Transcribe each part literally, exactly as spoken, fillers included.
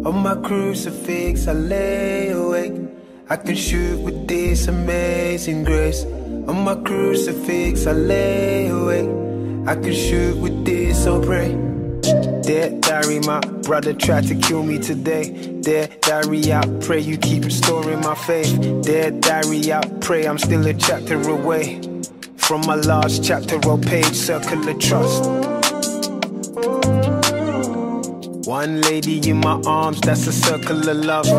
On my crucifix I lay awake. I can shoot with this amazing grace. On my crucifix I lay awake. I can shoot with this, so pray. Dear diary, my brother tried to kill me today. Dear diary, I pray you keep restoring my faith. Dear diary, I pray I'm still a chapter away from my last chapter or page. Circle of trust. One lady in my arms, that's a circle of love.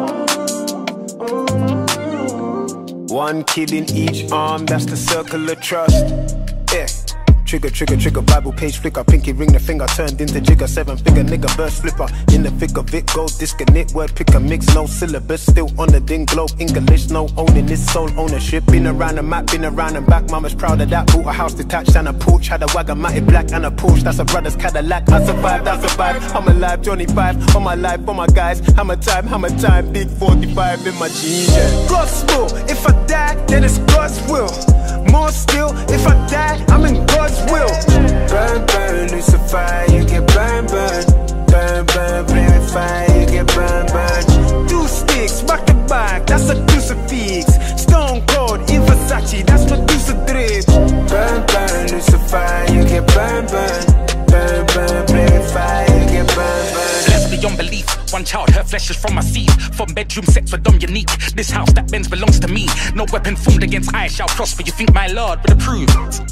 One kid in each arm, that's the circle of trust. Yeah. Trigger, trigger, trigger, Bible page flicker, pinky ring the finger, turned into jigger, seven figure nigga, burst flipper, in the thick of it, gold disconnect, word picker, mix, no syllabus, still on the ding globe, English, no owning, this sole ownership, been around the map, been around and back, mama's proud of that, bought a house detached and a porch, had a wagon, matted black and a Porsche, that's a brother's Cadillac, I survived, I survived, I'm alive, Johnny Five, on my life, for my guys, hammer time, hammer time, big forty-five in my jeans, yeah. Gospel, if I die, then it's God's will. More still, if I die, I'm in God's will. Burn, burn, Lucifer, you get burn, burn. Burn, burn, play with fire, you get burn, burn. Two sticks, back to back, that's a crucifix. Stone cold, in Versace, that's Medusa drip. Burn, burn, Lucifer, you get burn, burn. Burn, burn, play with fire, you get burn, burn. Blessed beyond belief. One child, her flesh is from my seed. From bedroom sex with them unique. This house that bends belongs to me. No weapon formed against I shall prosper. You think my Lord would approve?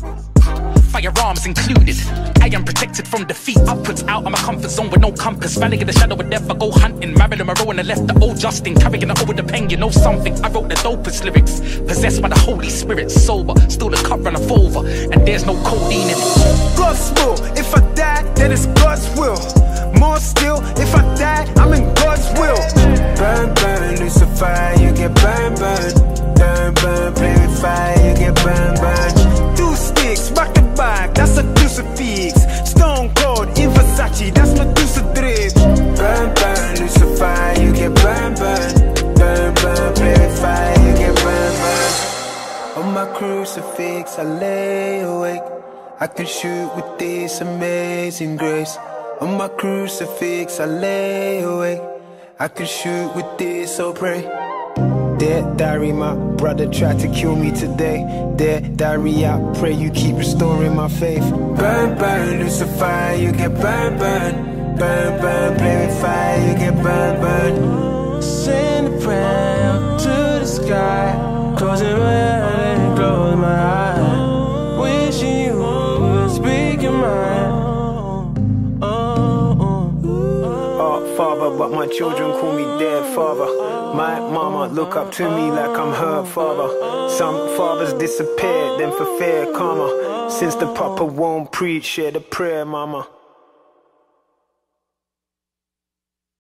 Firearms included. I am protected from defeat. Upwards out of my comfort zone with no compass. Valley in the shadow of death, I go hunting. Marilyn Monroe and I left the old Justin. Carrying it over the pen, you know something. I wrote the dopest lyrics. Possessed by the Holy Spirit. Sober, still the cup run off over. And there's no codeine in it. Gospel, if I die, then it's God's will. More still, if I die, I'm in God's will. Burn, burn, Lucifer, you get burn, burn. Burn, burn, play with fire, you get burn, burn. Two sticks, back to back, that's a crucifix. Stone cold, in Versace, that's Medusa drip. Burn, burn, Lucifer, you get burn, burn. Burn, burn, play with fire, you get burn, burn. On my crucifix I lay awake. I can shoot with this amazing grace. On my crucifix I lay awake. I can shoot with this, so pray. Dear diary, my brother tried to kill me today. Dear diary, I pray you keep restoring my faith. Burn, burn, Lucifer, you get burn, burn. Burn, burn, play with fire, you get burn, burn. Send a prayer to the sky, closing my eyes and close my eyes, wishing you would speak your mind. Father, but my children call me dead father. My mama look up to me like I'm her father. Some fathers disappeared, then for fear karma. Since the papa won't preach, share the prayer, mama.